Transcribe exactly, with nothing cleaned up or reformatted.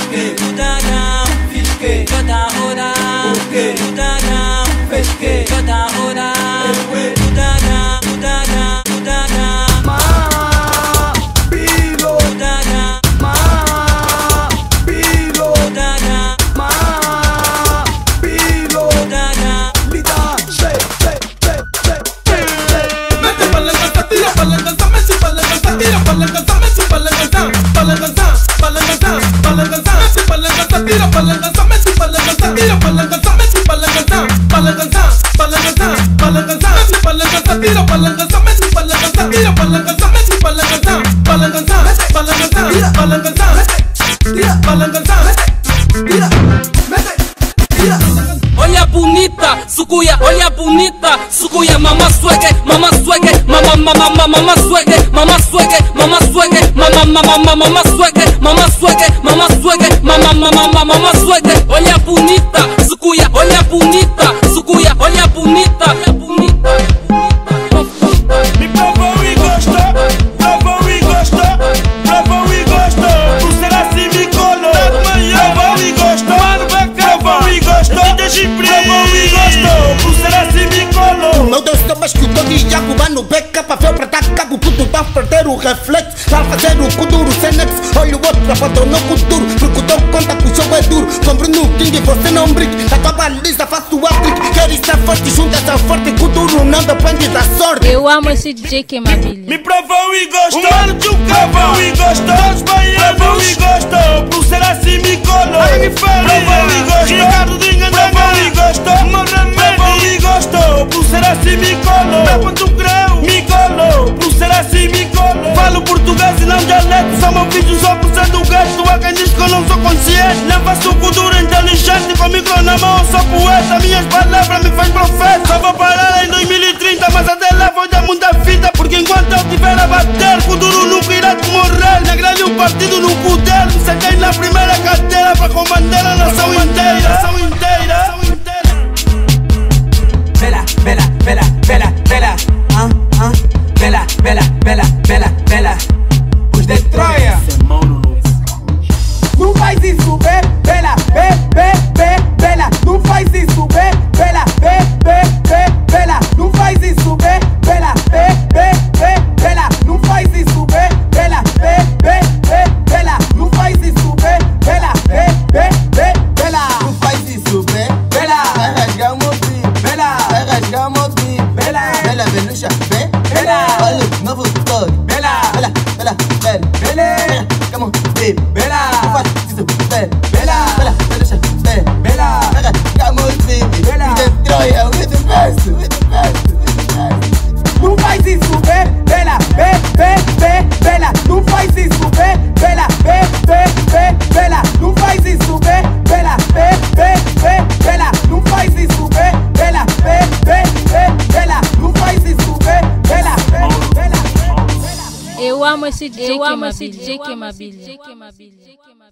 Puta não, fiz que toda hora. Puta não, fez que toda hora. Puta não, puta não, puta não. Ma, pilo. Puta não, Ma, pilo. puta não, Ma, pilo. puta não. Lida, shake, shake, shake, shake, shake. Mete palanca, tira palanca, mete palanca, tira palanca, mete palanca, palanca, palanca, palanca, mete palanca, tira palanca, mete palanca, tira palanca, mete palanca, palanca, palanca, palanca, mete palanca, tira palanca, mete palanca, tira palanca, mete palanca, palanca, palanca, Tira, palanca, tira, palanca, tira, mete, tira. Olha bonita, sucuia, olha bonita, sucuia, mama swagger, mama swagger, mama mama mama mama swagger, mama swagger, mama swagger, mama mama mama mama swagger, mama swagger, mama swagger, mama mama mama mama swagger. Olha bonita, sucuia, olha bonita, sucuia, olha bonita, olha bonita. Me provou e gostou, provou e gostou, provou e gostou. Por ser assim me colou, provou e gostou, provou e gostou, provou e gostou. Por ser assim me colou. Meu Deus, eu mais que o Tony Iago vai no beca pra ver pra dar cago, puto pra perder o reflexo, pra fazer o kuduro sem nexo. Olha o outro, abandonou o duro, porque dou conta que o jogo é duro. Com Bruno King você não brinque, na tua baliza faço o hat-trick. Queres ser forte, junta-se forte, que o duro não depende da sorte. Eu amo esse D J Queimabili. Me provou e gostou, um mano de um provou e gostou, provou e gostou. Por ser assim me colou, provou e gostou, Ricardo Dinga provou e gostou, provou e gostou. Por ser assim me colou, me colou, por ser assim me colou. Falo português e não dialeto, só meu vídeo só por ser do gueto. Há quem diz que eu não sou consciente, não faço cultura inteligente. Com micro na mão sou poeta, minhas palavras me faz profeta. Só vou parar em dois mil e trinta, mas até lá vou dar muita fita. Porque enquanto eu tiver a bater, o duro nunca irá te morrer. Na grande um partido no poder, me sentei na primeira cadeira para comandar a nação inteira, nação inteira, nação inteira. Vela, vela, vela, vela, vela, ah, ah, vela, vela, vela, vela, vela. Os de Troia. Não faz isso, bê, vela, bê, bê, bê, vela. Não faz isso, bê, vela, bê, bê, bê, vela. Não faz isso, bê, vela, bê, bê, bê, vela. Não faz isso, bê, vela, bê, bê, bê, vela. Não faz isso, bê, vela, bê, bê, bê, vela. Não faz isso, bê, Vela, rasgamos o beat, vela, rasgamos o beat, vela, vela, velucha, bê, vela, olha o novo story, vela, vela, vela, vela, vela, come on, baby, vela, não faz isso, bê, vela, vela, velucha, bê, vela. rasgamos o beat, Vela. we destroy it, we the best, we the best, we the best. Não faz isso, bê, vela, bê, bê, bê, vela. Não faz isso, bê, vela, bê, bê, bê, vela. Não faz isso, bê, vela, bê, bê, bê, vela. Não faz isso, bê, vela, bê, bê, bê, vela. Não faz isso, bê, vela, bê, vela. Eu amo esse D J Queimabili.